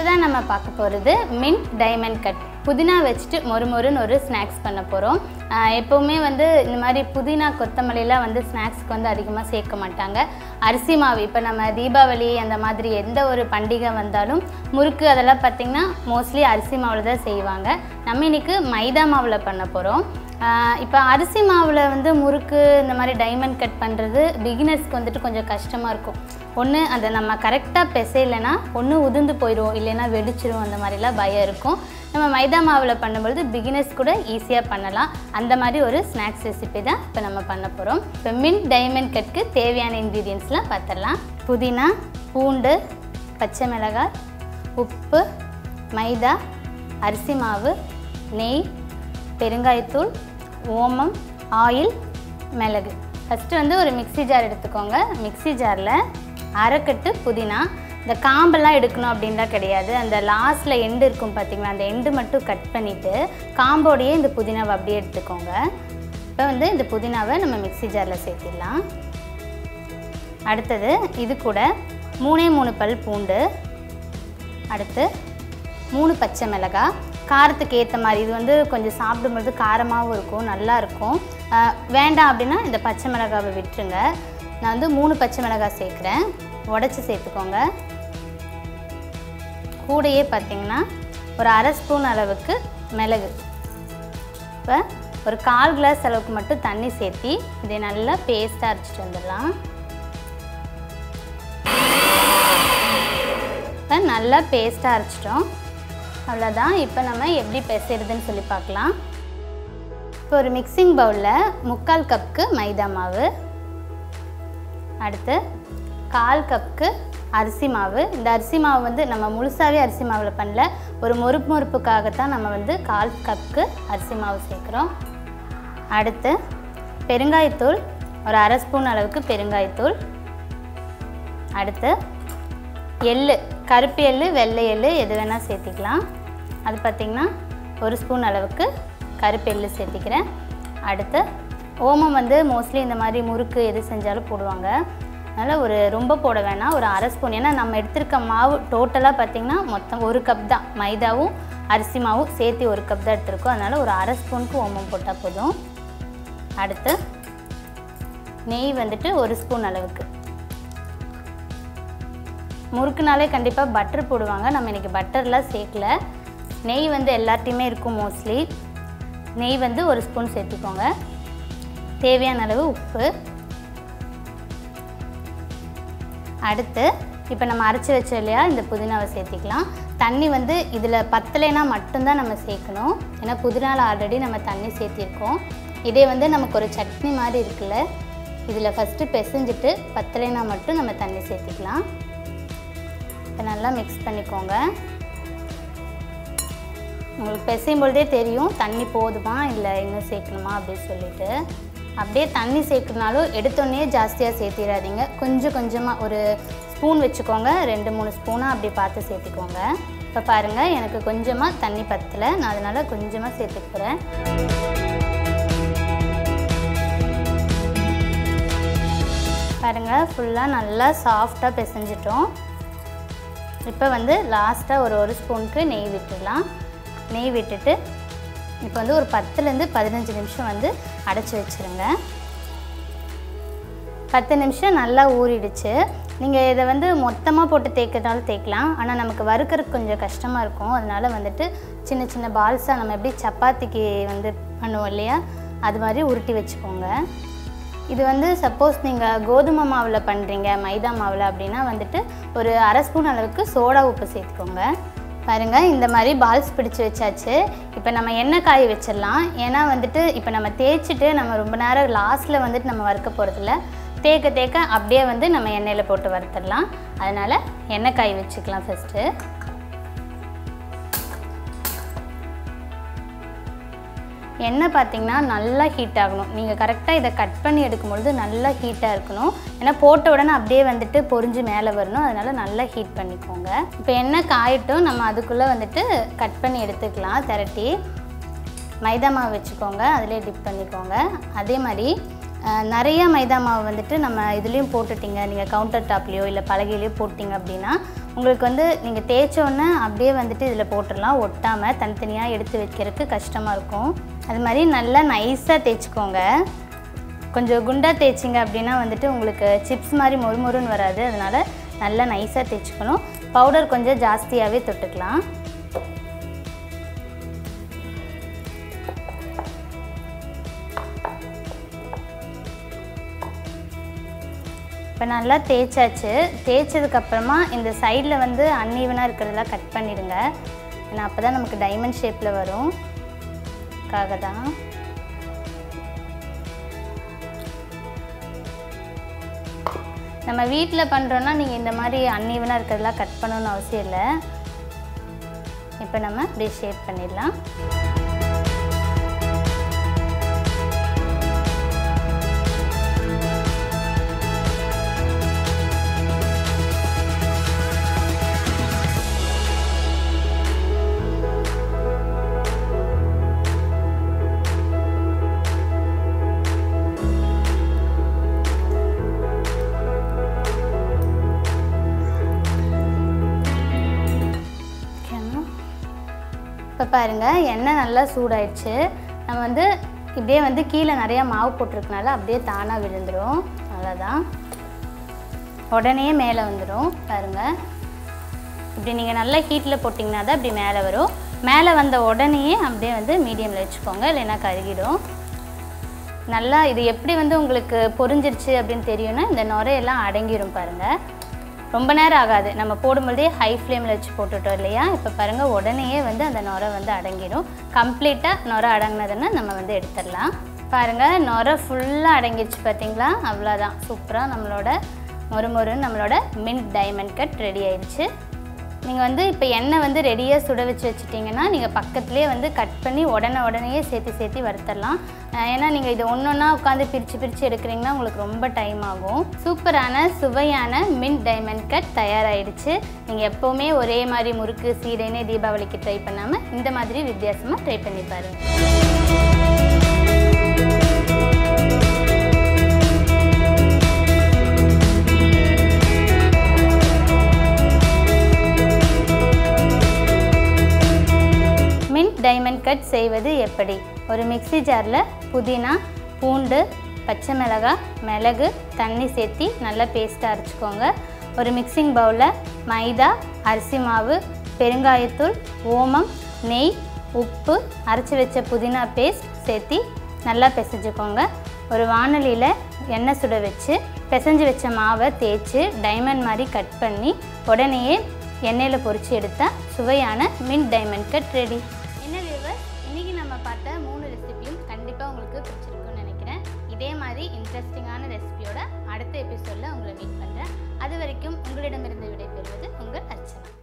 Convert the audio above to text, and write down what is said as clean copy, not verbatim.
அடுத்ததான் நம்ம பார்க்க போகிறது மின்ட் டைமண்ட் கட். புதினா வச்சுட்டு மொறுமொறுன்னு ஒரு ஸ்நாக்ஸ் பண்ண போகிறோம். எப்போவுமே வந்து இந்த மாதிரி புதினா கொத்தமல்லிலாம் வந்து ஸ்நாக்ஸ்க்கு வந்து அதிகமாக சேர்க்க மாட்டாங்க. அரிசி மாவு இப்போ நம்ம தீபாவளி அந்த மாதிரி எந்த ஒரு பண்டிகை வந்தாலும் முறுக்கு அதெல்லாம் பார்த்திங்கன்னா மோஸ்ட்லி அரிசி மாவில் தான் செய்வாங்க. நம்ம இன்றைக்கி மைதா மாவில் பண்ண போகிறோம். இப்போ அரிசி மாவில் வந்து முறுக்கு இந்த மாதிரி டைமண்ட் கட் பண்ணுறது பிகினர்ஸ்க்கு வந்துட்டு கொஞ்சம் கஷ்டமாக இருக்கும். ஒன்று அதை நம்ம கரெக்டாக பிசையலைன்னா ஒன்று உதிர்ந்து போயிடும், இல்லைன்னா வெடிச்சிடும், அந்த மாதிரிலாம் பயம் இருக்கும். நம்ம மைதா மாவில் பண்ணும்பொழுது பிகினர்ஸ் கூட ஈஸியாக பண்ணலாம். அந்த மாதிரி ஒரு ஸ்நாக்ஸ் ரெசிபி தான் இப்போ நம்ம பண்ண போகிறோம். இப்போ மின்ட் டைமண்ட் கட்க்கு தேவையான இன்க்ரீடியன்ட்ஸ்லாம் பார்த்துடலாம். புதினா, பூண்டு, பச்சை மிளகாய், உப்பு, மைதா, அரிசி மாவு, நெய், பெருங்காயத்தூள், ஓமம், ஆயில், மிளகு. ஃபஸ்ட்டு வந்து ஒரு மிக்ஸி ஜார் எடுத்துக்கோங்க. மிக்ஸி ஜாரில் அரைக்கட்டு புதினா, இந்த காம்பெல்லாம் எடுக்கணும் அப்படின்லாம் கிடையாது. அந்த லாஸ்ட்டில் எண்டு இருக்கும் பார்த்திங்களா, அந்த எண்டு மட்டும் கட் பண்ணிவிட்டு காம்போடையே இந்த புதினாவை அப்படியே எடுத்துக்கோங்க. இப்போ வந்து இந்த புதினாவை நம்ம மிக்ஸி ஜாரில் சேர்த்திடலாம். அடுத்தது இது கூட 3 பல் பூண்டு, அடுத்து 3 பச்சை மிளகாய், காரத்துக்கு ஏற்ற மாதிரி. இது வந்து கொஞ்சம் சாப்பிடும்போது காரமாகவும் இருக்கும், நல்லாயிருக்கும். வேண்டாம் அப்படின்னா இந்த பச்சை மிளகாவை விட்டுருங்க. நான் வந்து 3 பச்சை மிளகாய் சேர்க்குறேன், உடச்சி சேர்த்துக்கோங்க. கூடையே பார்த்திங்கன்னா ஒரு அரை ஸ்பூன் அளவுக்கு மிளகு. இப்போ ஒரு 1/4 கிளாஸ் அளவுக்கு மட்டும் தண்ணி சேர்த்தி இதை நல்லா பேஸ்ட்டாக அரைச்சிட்டு வந்துடலாம். இப்போ நல்லா பேஸ்ட்டாக அரைச்சிட்டோம், அவ்வளோதான். இப்போ நம்ம எப்படி பிசைறதுன்னு சொல்லி பார்க்கலாம். இப்போ ஒரு மிக்சிங் பவுலில் 3/4 கப்புக்கு மைதா மாவு, அடுத்து 1/4 கப்புக்கு அரிசி மாவு. இந்த அரிசி மாவு வந்து நம்ம முழுசாகவே அரிசி மாவில் பண்ணல, ஒரு மொறுப்புக்காகத்தான் நம்ம வந்து 1/4 கப்புக்கு அரிசி மாவு சேர்க்குறோம். அடுத்து பெருங்காயத்தூள், ஒரு அரை ஸ்பூன் அளவுக்கு பெருங்காயத்தூள். அடுத்து எள்ளு, கருப்பு எள்ளு, வெள்ளை எள்ளு எது வேணால் சேர்த்திக்கலாம். அது பார்த்திங்கன்னா 1 ஸ்பூன் அளவுக்கு கருப்பு எள்ளு சேர்த்திக்கிறேன். அடுத்து ஓமம் வந்து மோஸ்ட்லி இந்த மாதிரி முறுக்கு எது செஞ்சாலும் போடுவாங்க, அதனால் ஒரு ரொம்ப போட வேணாம், ஒரு அரை ஸ்பூன். ஏன்னா நம்ம எடுத்துருக்க மாவு டோட்டலாக பார்த்திங்கன்னா மொத்தம் 1 கப் தான், மைதாவும் அரிசி மாவும் சேர்த்து 1 கப் தான் எடுத்துருக்கோம், அதனால் ஒரு அரை ஸ்பூனுக்கு ஓமம் போட்டால் போதும். அடுத்து நெய் வந்துட்டு 1 ஸ்பூன் அளவுக்கு. முறுக்குனாலே கண்டிப்பாக பட்டர் போடுவாங்க, நம்ம இன்றைக்கி பட்டர்லாம் சேர்க்கல. நெய் வந்து எல்லாத்தையுமே இருக்கும் மோஸ்ட்லி. நெய் வந்து 1 ஸ்பூன் சேர்த்துக்கோங்க. தேவையான அளவு உப்பு. அடுத்து இப்போ நம்ம அரைச்சி வச்சோம் இல்லையா, இந்த புதினாவை சேர்த்திக்கலாம். தண்ணி வந்து இதில் பத்தலைனா மட்டும்தான் நம்ம சேர்க்கணும், ஏன்னா புதினாவில் ஆல்ரெடி நம்ம தண்ணி சேர்த்திருக்கோம். இதே வந்து நமக்கு ஒரு சட்னி மாதிரி இருக்குல்ல, இதில் ஃபஸ்ட்டு பிசைஞ்சிட்டு பத்தலைனா மட்டும் நம்ம தண்ணி சேர்த்திக்கலாம். இப்போ நல்லா மிக்ஸ் பண்ணிக்கோங்க. உங்களுக்கு பிசையும் பொழுதே தெரியும் தண்ணி போதுமா இல்லை இன்னும் சேர்க்கணுமா அப்படின்னு சொல்லிட்டு. அப்படியே தண்ணி சேர்க்கணுனாலும் எடுத்தோடனே ஜாஸ்தியாக சேர்த்திடாதீங்க, கொஞ்சம் கொஞ்சமாக ஒரு ஸ்பூன் வச்சுக்கோங்க, 2-3 ஸ்பூனாக அப்படி பார்த்து சேர்த்துக்கோங்க. இப்போ பாருங்கள், எனக்கு கொஞ்சமாக தண்ணி பத்தலை, நான் அதனால் கொஞ்சமாக சேர்த்துக்க போகிறேன். பாருங்கள், ஃபுல்லாக நல்லா சாஃப்டாக பிசைஞ்சிட்டோம். இப்போ வந்து லாஸ்ட்டாக ஒரு ஸ்பூனுக்கு நெய் விட்டுடலாம். நெய் விட்டுட்டு இப்போ வந்து ஒரு 10லேருந்து 15 நிமிஷம் வந்து அடைச்சி வச்சுருங்க. 10 நிமிஷம் நல்லா ஊறிடுச்சு. நீங்கள் இதை வந்து மொத்தமாக போட்டு தேய்க்கிறதாலும் தேய்க்கலாம், ஆனால் நமக்கு வறுக்கிறதுக்கு கொஞ்சம் கஷ்டமாக இருக்கும். அதனால் வந்துட்டு சின்ன சின்ன பால்ஸாக நம்ம எப்படி சப்பாத்திக்கு வந்து பண்ணுவோம் இல்லையா, அது மாதிரி உருட்டி வச்சுக்கோங்க. இது வந்து சப்போஸ் நீங்கள் கோதுமை மாவில் பண்ணுறீங்க, மைதா மாவில் அப்படின்னா வந்துட்டு ஒரு அரை ஸ்பூன் அளவுக்கு சோடா உப்பு சேர்த்துக்கோங்க. பாருங்கள், இந்த மாதிரி பால்ஸ் பிடிச்சி வச்சாச்சு. இப்போ நம்ம எண்ணெய் காய வச்சிடலாம். ஏன்னா வந்துட்டு இப்போ நம்ம தேய்ச்சிட்டு நம்ம ரொம்ப நேரம் லாஸ்ட்டில் வந்துட்டு நம்ம வறுக்க போகிறதில்ல, தேய்க்க தேய்க்க அப்படியே வந்து நம்ம எண்ணெயில் போட்டு வறுத்துடலாம். அதனால் எண்ணெய் காய வச்சுக்கலாம். ஃபஸ்ட்டு எண்ணெய் பார்த்திங்கன்னா நல்லா ஹீட் ஆகணும். நீங்கள் கரெக்டாக இதை கட் பண்ணி எடுக்கும்பொழுது நல்லா ஹீட்டாக இருக்கணும், ஏன்னா போட்ட உடனே அப்படியே வந்துட்டு பொரிஞ்சு மேலே வரணும், அதனால் நல்லா ஹீட் பண்ணிக்கோங்க. இப்போ எண்ணெய் காயட்டும், நம்ம அதுக்குள்ளே வந்துட்டு கட் பண்ணி எடுத்துக்கலாம். திரட்டி மைதா மாவு வச்சுக்கோங்க, அதிலே டிப் பண்ணிக்கோங்க. அதே மாதிரி நிறைய மைதா மாவு வந்துட்டு நம்ம இதுலேயும் போட்டுட்டிங்க, நீங்கள் கவுண்டர் டாப்லேயோ இல்லை பலகையிலையோ போட்டிங்க அப்படின்னா உங்களுக்கு வந்து நீங்கள் தேய்ச்சோன்னே அப்படியே வந்துட்டு இதில் போட்டுடலாம், ஒட்டாமல் தனித்தனியாக எடுத்து வைக்கிறதுக்கு கஷ்டமாக இருக்கும். அது மாதிரி நல்லா நைஸாக தேய்ச்சிக்கோங்க. கொஞ்சம் குண்டாக தேய்ச்சிங்க அப்படின்னா வந்துட்டு உங்களுக்கு சிப்ஸ் மாதிரி மொறுமொறுன்னு வராது. அதனால் நல்லா நைஸாக தேய்ச்சிக்கணும். பவுடர் கொஞ்சம் ஜாஸ்தியாகவே தொட்டுக்கலாம். இப்போ நல்லா தேய்ச்சாச்சு. தேய்ச்சதுக்கப்புறமா இந்த சைடில் வந்து அன்ஈவனாக இருக்கிறதெல்லாம் கட் பண்ணிடுங்க. ஏன்னா அப்போ தான் நமக்கு டைமண்ட் ஷேப்பில் வரும். அதுக்காக தான். நம்ம வீட்டில் பண்ணுறோன்னா நீங்கள் இந்த மாதிரி அன்ஈவனாக இருக்கிறதெல்லாம் கட் பண்ணணும்னு அவசியம் இல்லை. இப்போ நம்ம அப்படியே ஷேப் பண்ணிடலாம். இப்போ பாருங்கள், எண்ணெய் நல்லா சூடாயிடுச்சு. நம்ம வந்து இப்படியே வந்து கீழே நிறையா மாவு போட்டிருக்கனால அப்படியே தானாக விழுந்துடும். அவ்வளோதான், உடனே மேலே வந்துடும். பாருங்கள், இப்படி நீங்கள் நல்லா ஹீட்டில் போட்டிங்கன்னா தான் இப்படி மேலே வரும். மேலே வந்த உடனே அப்படியே வந்து மீடியமில் வச்சுக்கோங்க, இல்லைன்னா கருகிடும். நல்லா இது எப்படி வந்து உங்களுக்கு பொரிஞ்சிருச்சு அப்படின்னு தெரியும்னா இந்த நுரையெல்லாம் அடங்கிடும். பாருங்கள், ரொம்ப நேரம் ஆகாது. நம்ம போடும்போதே ஹை ஃப்ளேமில் வச்சு போட்டுட்டோம் இல்லையா? இப்போ பாருங்கள், உடனேயே வந்து அந்த நுரை வந்து அடங்கிடும். கம்ப்ளீட்டாக நுரை அடங்கினதுன்னா நம்ம வந்து எடுத்துடலாம். பாருங்கள், நுரை ஃபுல்லாக அடங்கிடுச்சு பார்த்தீங்களா? அவ்வளோதான், சூப்பராக நம்மளோட மொறுமொறுன்னு நம்மளோட மின்ட் டைமண்ட் கட் ரெடி ஆயிடுச்சு. நீங்கள் வந்து இப்போ எண்ணெய் வந்து ரெடியாக சுட வச்சுட்டிங்கன்னா நீங்கள் பக்கத்துலேயே வந்து கட் பண்ணி உடனேயே சேர்த்து வறுத்தரலாம். ஏன்னா நீங்கள் இது ஒன்றா உட்காந்து பிரித்து எடுக்கிறீங்கன்னா உங்களுக்கு ரொம்ப டைம் ஆகும். சூப்பரான சுவையான மின்ட் டைமண்ட் கட் தயாராகிடுச்சு. நீங்கள் எப்போவுமே ஒரே மாதிரி முறுக்கு சீடைனே தீபாவளிக்கு ட்ரை பண்ணாமல் இந்த மாதிரி வித்தியாசமாக ட்ரை பண்ணி பாருங்கள். டைமண்ட் கட் செய்வது எப்படி? ஒரு மிக்ஸி ஜாரில் புதினா, பூண்டு, பச்சை மிளகாய், மிளகு, தண்ணி சேர்த்தி நல்லா பேஸ்ட்டாக அரைச்சிக்கோங்க. ஒரு மிக்சிங் பவுலில் மைதா, அரிசி மாவு, பெருங்காயத்தூள், ஓமம், நெய், உப்பு, அரைச்சி வச்ச புதினா பேஸ்ட் சேர்த்தி நல்லா பிசைஞ்சுக்கோங்க. ஒரு வாணலியில் எண்ணெய் சுட வச்சு பிசைஞ்சு வச்ச மாவை தேய்ச்சி டைமண்ட் மாதிரி கட் பண்ணி உடனேயே எண்ணெயில் பொரித்து எடுத்தால் சுவையான மின்ட் டைமண்ட் கட் ரெடி. இன்றைக்கி நம்ம பார்த்த 3 ரெசிபியும் கண்டிப்பாக உங்களுக்கு பிடிச்சிருக்குன்னு நினைக்கிறேன். இதே மாதிரி இன்ட்ரெஸ்டிங்கான ரெசிபியோட அடுத்த எபிசோடில் உங்களை மீட் பண்ணுறேன். அது வரைக்கும் உங்களிடமிருந்து விடைபெறுவது உங்கள் அர்ச்சனா.